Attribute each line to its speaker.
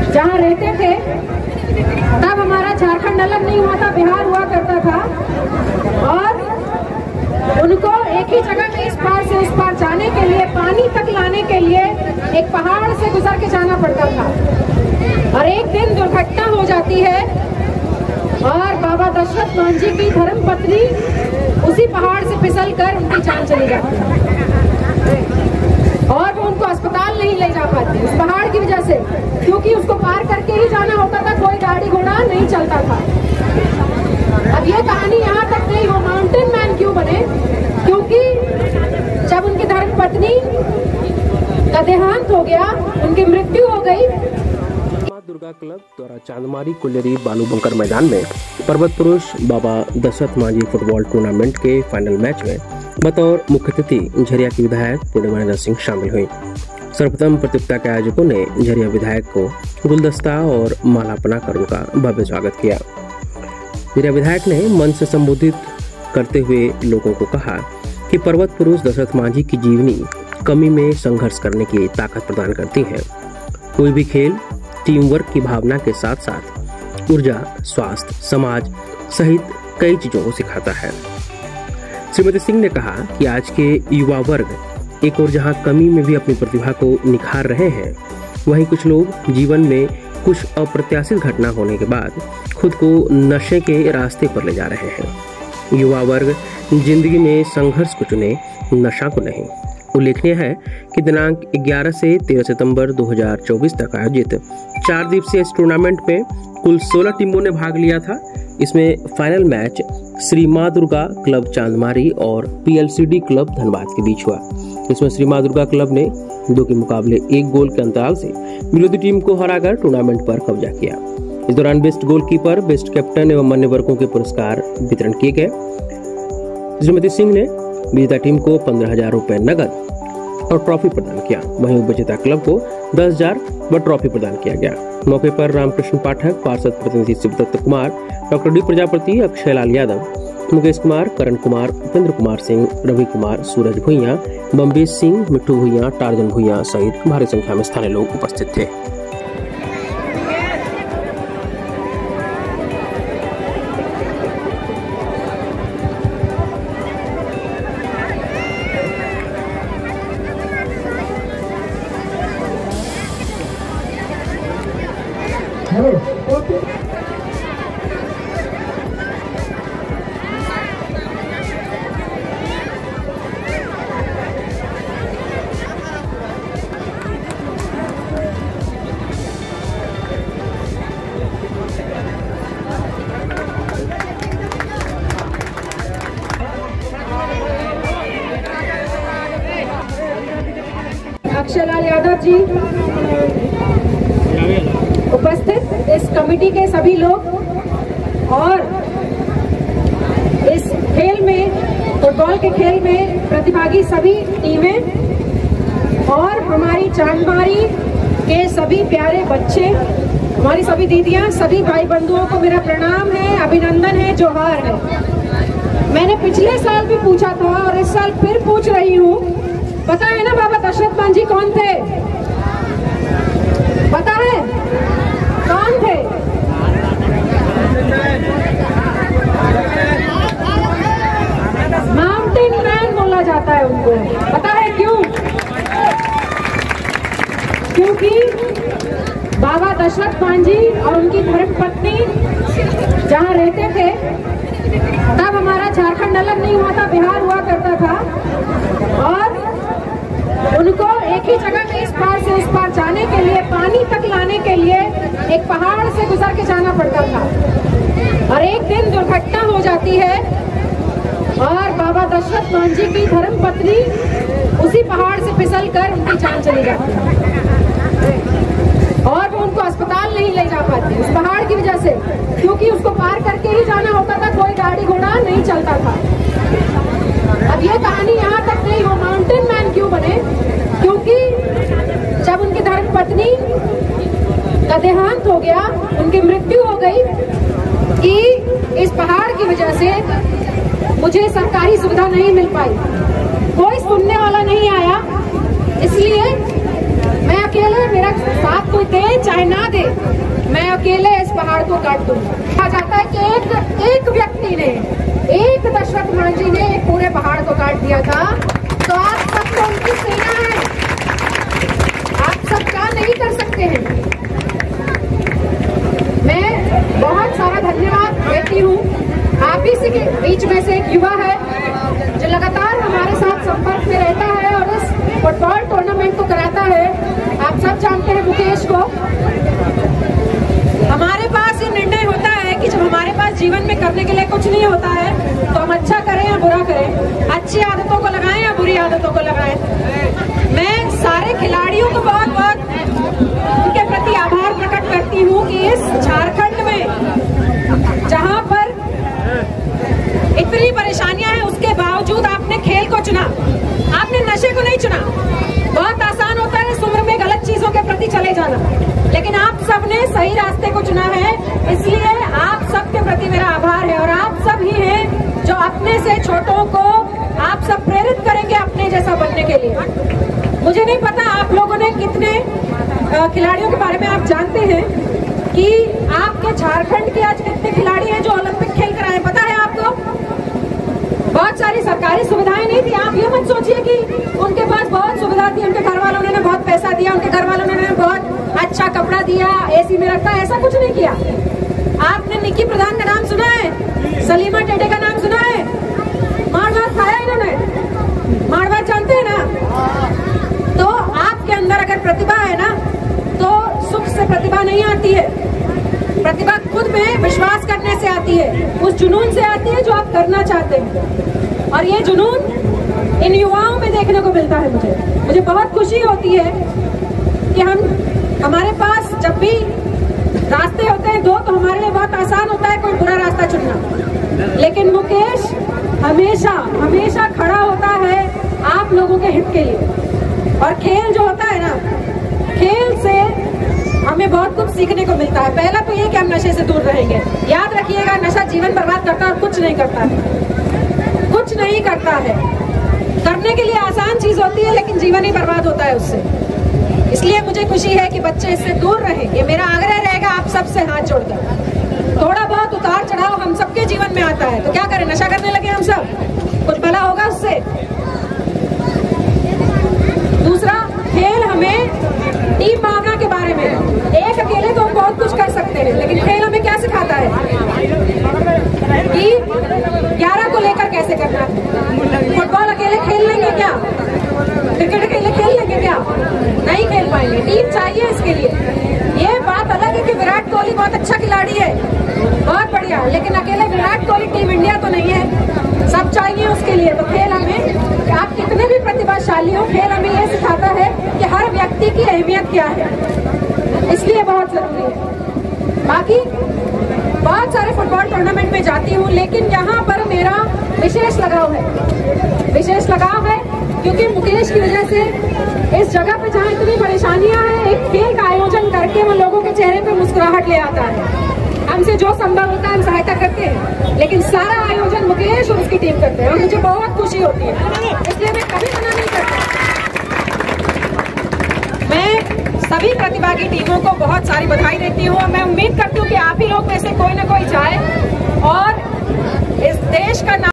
Speaker 1: जहाँ रहते थे, तब हमारा झारखंड अलग नहीं हुआ था, बिहार हुआ करता था। और उनको एक ही जगह में इस पार से उस पार जाने के लिए, पानी तक लाने के लिए एक पहाड़ से गुजर के जाना पड़ता था। और एक दिन दुर्घटना हो जाती है और बाबा दशरथ मांझी की धर्मपत्नी उसी पहाड़ से फिसल कर उनकी जान चली जाती है और वो उनको अस्पताल नहीं ले जा पाती उस पहाड़ की वजह से, क्योंकि उसको पार करके ही जाना होता था, कोई गाड़ी घोड़ा नहीं चलता था। अब ये कहानी यहाँ तक नहीं, वो माउंटेन मैन क्यों बने? क्योंकि जब उनकी धर्मपत्नी का देहांत हो गया, उनकी मृत्यु हो गई।
Speaker 2: दुर्गा क्लब द्वारा चांदमारी कुल्लरी बालू बंकर मैदान में पर्वत पुरुष बाबा दशरथ मांझी फुटबॉल टूर्नामेंट के फाइनल मैच में बतौर मुख्य अतिथि झरिया की विधायक पूर्णिमा सिंह शामिल हुई। सर्वप्रथम प्रतियोगिता के आयोजकों ने झरिया विधायक को गुलदस्ता और माला बनाकर उनका भव्य स्वागत किया। झरिया विधायक ने मंच से संबोधित करते हुए लोगों को कहा कि पर्वत पुरुष दशरथ मांझी की जीवनी कमी में संघर्ष करने की ताकत प्रदान करती है। कोई भी खेल टीम वर्क की भावना के साथ साथ ऊर्जा, स्वास्थ्य, समाज सहित कई चीजों को सिखाता है। श्रीमती सिंह ने कहा कि आज के युवा वर्ग एक और जहां कमी में भी अपनी प्रतिभा को निखार रहे हैं, वहीं कुछ लोग जीवन में कुछ अप्रत्याशित घटना होने के बाद खुद को नशे के रास्ते पर ले जा रहे हैं। युवा वर्ग जिंदगी में संघर्ष को चुने, नशा को नहीं। उल्लेखनीय है कि दिनांक 11 से 13 सितंबर 2024 तक आयोजित 4 दिवसीय इस टूर्नामेंट में कुल 16 टीमों ने भाग लिया था। इसमें फाइनल मैच श्री मां दुर्गा क्लब चांदमारी और PLCD क्लब धनबाद के बीच हुआ। इसमें श्री मां दुर्गा क्लब ने 2 के मुकाबले 1 गोल के अंतराल से विरोधी टीम को हराकर टूर्नामेंट पर कब्जा किया। इस दौरान बेस्ट गोलकीपर, बेस्ट कैप्टन एवं अन्य वर्गों के पुरस्कार वितरण किए गए। श्रीमती सिंह ने विजेता टीम को 15,000 रुपए नगद और ट्रॉफी प्रदान किया। वहीं उपविजेता क्लब को 10,000 व ट्रॉफी प्रदान किया गया। मौके पर रामकृष्ण पाठक, पार्षद प्रतिनिधि Shivdutt Kumar, doctor D Prajapati, Akshay Lal Yadav, Mukesh Kumar, Karan Kumar, Upendra Kumar Singh, Ravi Kumar, Suraj Bhuiyan, Bambesh Singh, Mittu Bhuiyan, Tarzan Bhuiyan सहित भारी संख्या में स्थानीय लोग उपस्थित थे।
Speaker 1: अक्षय लाल यादव जी, उपस्थित इस कमेटी के सभी लोग और इस खेल में, फुटबॉल के खेल में प्रतिभागी सभी टीमें और हमारी चांदमारी के सभी प्यारे बच्चे, हमारी सभी दीदियां, सभी भाई बंधुओं को मेरा प्रणाम है, अभिनंदन है, जोहार है। मैंने पिछले साल भी पूछा था और इस साल फिर पूछ रही हूँ, पता है ना बाबा दशरथ मांझी कौन थे? पता है कौन थे? माउंटेन मैन बोला जाता है उनको। पता है क्यों? क्योंकि बाबा दशरथ मांझी और उनकी धर्मपत्नी जहाँ रहते थे, तब हमारा झारखंड अलग नहीं हुआ था, बिहार हुआ करता था। और उनको एक ही जगह में इस पार से उस पार जाने के लिए, पानी तक लाने के लिए एक पहाड़ से गुजर के जाना पड़ता था। और एक दिन दुर्घटना हो जाती है और बाबा दशरथ मांझी की धर्मपत्नी उसी पहाड़ से फिसल कर उनकी जान चली जाती है और वो उनको अस्पताल नहीं ले जा पाती उस पहाड़ की वजह से, क्योंकि उसको पार करके ही जाना होता था, कोई गाड़ी घोड़ा नहीं चलता था। अब ये कहानी यहाँ तक नहीं, वो माउंटेन मैन क्यों बने? क्योंकि जब उनकी धर्मपत्नी का देहांत हो गया, उनकी मृत्यु हो गई कि इस पहाड़ की वजह से मुझे सरकारी सुविधा नहीं मिल पाई, कोई सुनने वाला नहीं आया। इसलिए मैं अकेले, मेरा साथ कोई दे चाहे ना दे, को काट दूंगा। कहा जाता है कि एक व्यक्ति ने, एक दशरथ मांझी ने एक पूरे पहाड़ को काट दिया था। तो आप सब तो उनकी सेना है, आप सब क्या नहीं कर सकते हैं। मैं बहुत सारा धन्यवाद देती हूँ। आप ही के बीच में से एक युवा है जो लगातार हमारे साथ संपर्क में रहता है और इस फुटबॉल टूर्नामेंट को कराता है। आप सब जानते हैं मुकेश को। हमारे पास ये निर्णय होता है कि जब हमारे पास जीवन में करने के लिए कुछ नहीं होता है तो हम अच्छा करें या बुरा करें, अच्छी आदतों को लगाएं या बुरी आदतों को लगाएं। मैं सारे खिलाड़ियों को बहुत बहुत उनके प्रति आभार प्रकट करती हूँ कि इस झारखंड में जहाँ पर इतनी परेशानियां हैं उसके बावजूद आपने खेल को चुना, आपने नशे को नहीं चुना। बहुत आसान होता है इस उम्र में गलत चीजों के प्रति चले जाना, लेकिन आप सबने सही रास्ते को चुना है। इसलिए आप सबके प्रति मेरा आभार है और आप सब ही हैं जो अपने से छोटों को आप सब प्रेरित करेंगे अपने जैसा बनने के लिए। मुझे नहीं पता आप लोगों ने कितने खिलाड़ियों के बारे में आप जानते हैं कि आपके झारखंड के आज कितने खिलाड़ी हैं जो ओलंपिक खेल कर आए, पता है आपको? बहुत सारी सरकारी सुविधाएं नहीं थी। आप ये मत सोचिए कि उनके पास बहुत सुविधा थी, उनके घर वालों ने बहुत पैसा दिया, उनके घर वालों ने बहुत अच्छा कपड़ा दिया, एसी में रखा, ऐसा कुछ नहीं किया। आपने निक्की प्रधान का नाम सुना है? सलीमा टेटे का नाम सुना है? मारवाड़ खाया इन्होंने? मारवाड़ जानते हैं ना? तो आपके अंदर अगर प्रतिभा है ना तो सुख से प्रतिभा नहीं आती है। प्रतिभा खुद में विश्वास करने से आती है, उस जुनून से आती है जो आप करना चाहते हैं। और ये जुनून इन युवाओं में देखने को मिलता है। मुझे बहुत खुशी होती है कि हमारे पास जब भी रास्ते होते हैं दो तो हमारे लिए बहुत आसान होता है कोई बुरा रास्ता चुनना, लेकिन मुकेश हमेशा हमेशा खड़ा होता है आप लोगों के हित के लिए। और खेल जो होता है ना, खेल से हमें बहुत कुछ सीखने को मिलता है। पहला तो ये कि हम नशे से दूर रहेंगे। याद रखिएगा, नशा जीवन बर्बाद करता है और कुछ नहीं करता है, कुछ नहीं करता है। करने के लिए आसान चीज होती है लेकिन जीवन ही बर्बाद होता है उससे। इसलिए मुझे खुशी है कि बच्चे इससे दूर रहें, ये मेरा आग्रह रहेगा आप सबसे हाथ जोड़कर। थोड़ा बहुत उतार चढ़ाव हम सबके जीवन में आता है तो क्या करें, नशा करने लगे हम सब, कुछ भला होगा उससे? दूसरा, खेल हमें टीम भावना के बारे में, एक अकेले तो हम बहुत कुछ कर सकते हैं लेकिन खेल हमें क्या सिखाता है कि 11 को लेकर कैसे करना है। फुटबॉल अकेले खेल लेंगे क्या? क्रिकेट अकेले खेल लेंगे क्या? नहीं खेल पाएंगे, टीम चाहिए इसके लिए। ये बात अलग है कि विराट कोहली बहुत अच्छा खिलाड़ी है, बहुत बढ़िया, लेकिन अकेले विराट कोहली टीम इंडिया तो नहीं है, सब चाहिए उसके लिए। तो खेल हमें, आप कितने भी प्रतिभाशाली हो, खेल हमें ये सिखाता है कि हर व्यक्ति की अहमियत क्या है, इसलिए बहुत जरूरी है। बाकी बहुत सारे फुटबॉल टूर्नामेंट में जाती हूँ लेकिन यहाँ पर मेरा विशेष लगाव है, विशेष लगाव है क्योंकि मुकेश की वजह से इस जगह पे जहाँ इतनी परेशानियां हैं, एक खेल का आयोजन करके वो लोगों के चेहरे पे मुस्कुराहट ले आता है। हमसे जो संभव होता है हम सहायता करते हैं, लेकिन सारा आयोजन मुकेश और उसकी टीम करते हैं और मुझे बहुत खुशी होती है, इसलिए मैं कभी मना नहीं करती। मैं सभी प्रतिभागी टीमों को बहुत सारी बधाई देती हूँ और मैं उम्मीद करती हूँ कि आप ही लोग में से कोई ना कोई जाए और इस देश का